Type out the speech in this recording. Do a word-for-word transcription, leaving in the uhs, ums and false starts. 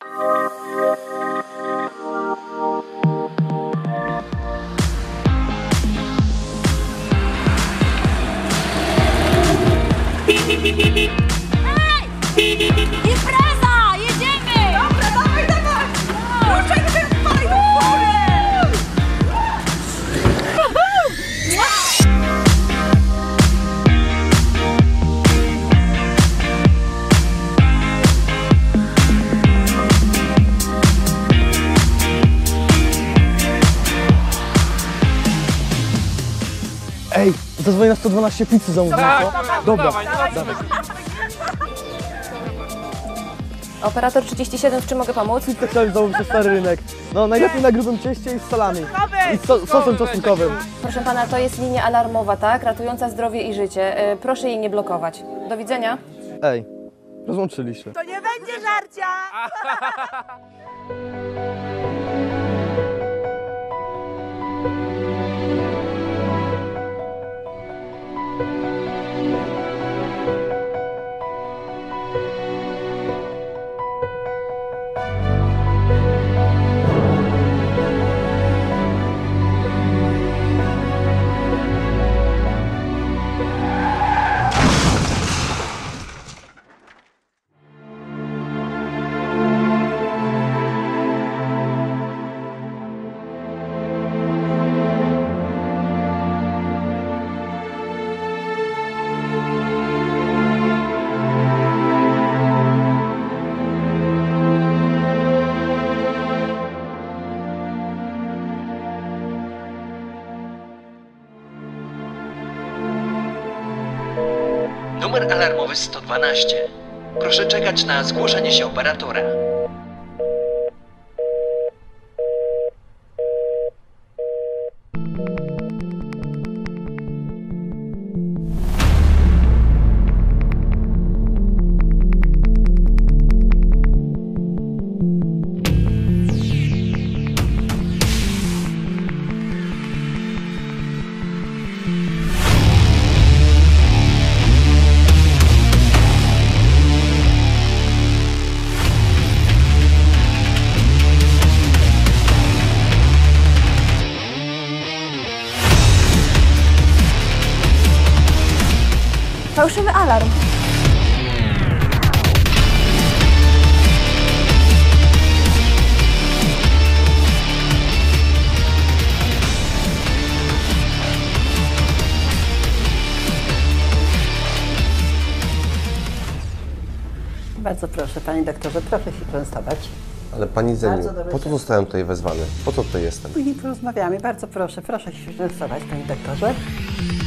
Hej! Impreza! Jedziemy! Dobra, dawaj, dawaj! Ruszaj, ruszaj, odpalaj do góry! Ej, zadzwonię na sto dwanaście pizzy zamówię. Tak, Dobra, dawaj, dawaj, dawaj. Operator trzydzieści siedem, w czym mogę pomóc? Pizzę chciałem zamówić na Stary Rynek. No, najlepiej na grubym cieście i z salami. I z so, sosem czosnkowym. Proszę pana, to jest linia alarmowa, tak? Ratująca zdrowie i życie. E, proszę jej nie blokować. Do widzenia. Ej, rozłączyli się. To nie będzie żarcia! Numer alarmowy sto dwanaście. Proszę czekać na zgłoszenie się operatora. Fałszywy alarm. Bardzo proszę, panie doktorze, proszę się częstować. Ale pani Zeniu, Bardzo dobry po co czas. zostałem tutaj wezwany? Po co tutaj jestem? Później porozmawiamy. Bardzo proszę, proszę się częstować, panie doktorze.